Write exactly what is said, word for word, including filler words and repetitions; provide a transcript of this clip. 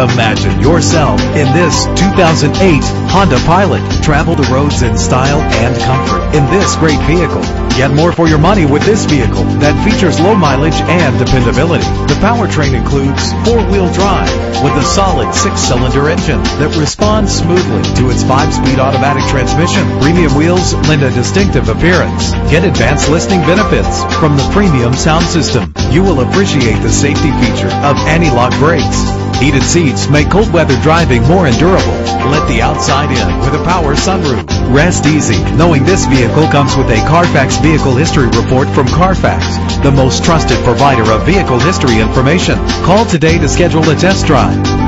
Imagine yourself in this two thousand eight Honda Pilot. Travel the roads in style and comfort in this great vehicle. Get more for your money with this vehicle that features low mileage and dependability. The powertrain includes four-wheel drive with a solid six-cylinder engine that responds smoothly to its five-speed automatic transmission. Premium wheels lend a distinctive appearance. Get advanced listening benefits from the premium sound system. You will appreciate the safety feature of anti-lock brakes. Heated seats make cold weather driving more endurable. Let the outside in with a power sunroof. Rest easy knowing this vehicle comes with a Carfax Vehicle History Report from Carfax, the most trusted provider of vehicle history information. Call today to schedule a test drive.